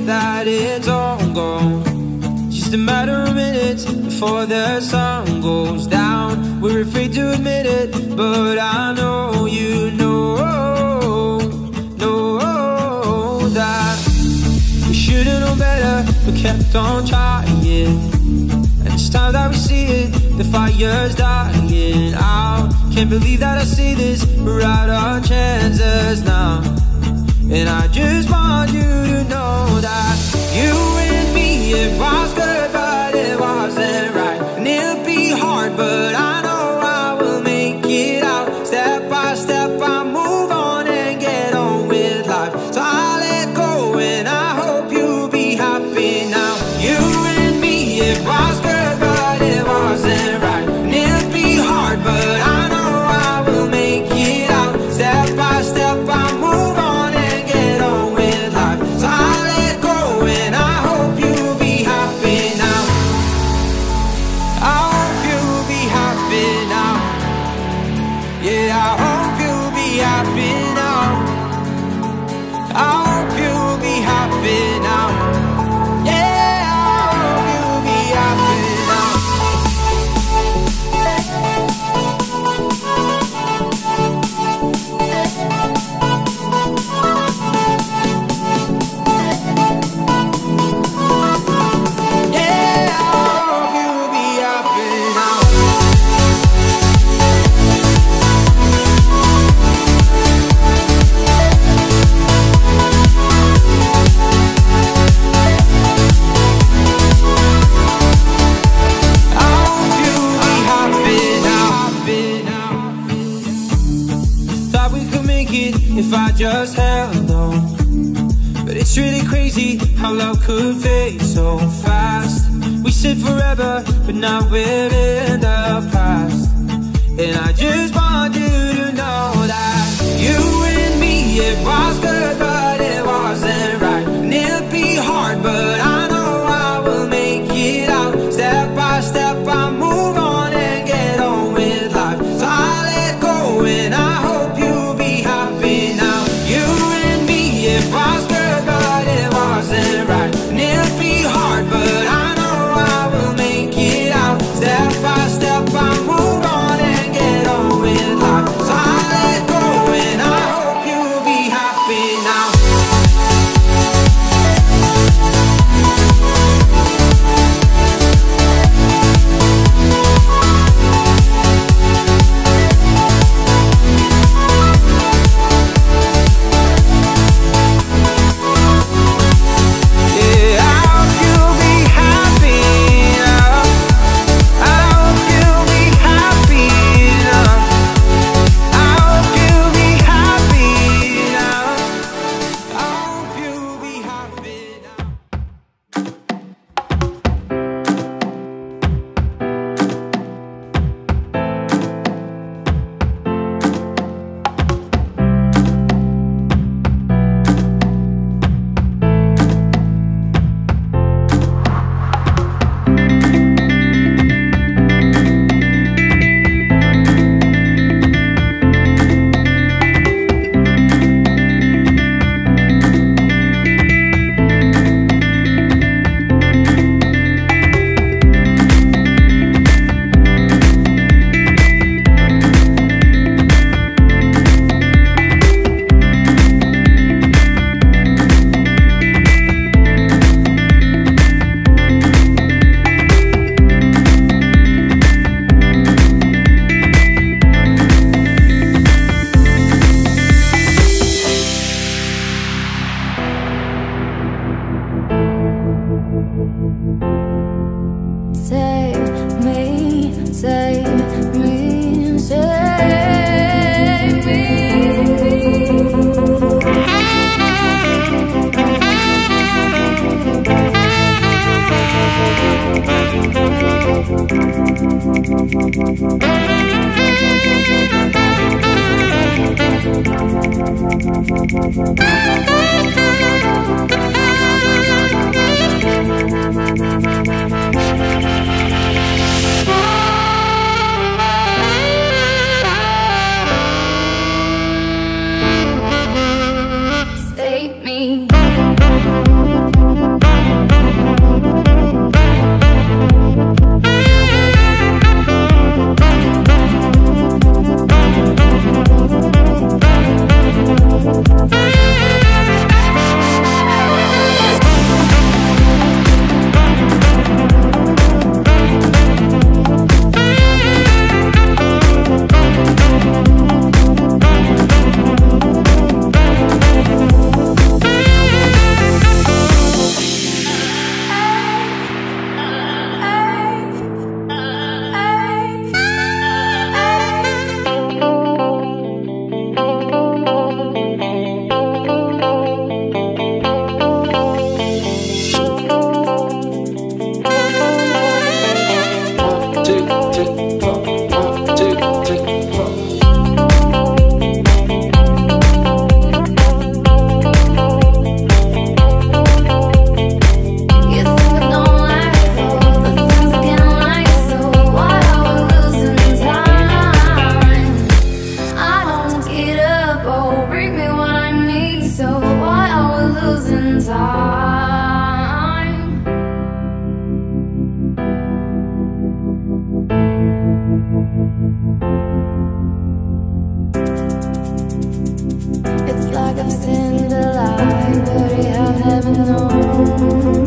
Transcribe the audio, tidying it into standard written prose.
that it's all gone. Just a matter of minutes before the sun goes down. We're afraid to admit it, but I know you know that we should've known better, but kept on trying. And it's time that we see it, the fire's dying out. Can't believe that I say this, we're out of chances now. And I just want you to know that you and me, it was good, but it wasn't right. And it'll be hard, but I know I will make it out. Step by step, I move on and get on with life. So I let go and I hope you'll be happy now. You and me, it was good, but it wasn't right. And it'll be hard, but I know I will make it out. Step by step, I move on and get on with life. So I let go and I hope you'll be happy now. I hope you'll be happy now. Yeah, I hope you'll be happy now. I hope you'll be happy now. Yeah, I hope you'll be happy now. Yeah, I hope you'll be happy now. I hope you'll be happy now. Thought we could make it if I just held on. But it's really crazy how love could fade so fast. We said forever, but now we're in the past. And I just want you to know that you and me, it was good, but it wasn't right. And it'll be hard, but I know I will make it out. Step by step, I move on and get on with life. So I let go and I hope you'll be happy now. You and me, it was good, but it wasn't right. And it'll be hard, but I know I will make it out. Step by step, I move on and get on with life. So I let go and I hope you'll be happy now. Yeah, I hope you'll be happy now. I hope you'll be happy now. I hope you'll be happy now. I hope you'll be happy now. Save me, save me, save me. seen the light, but you have never known.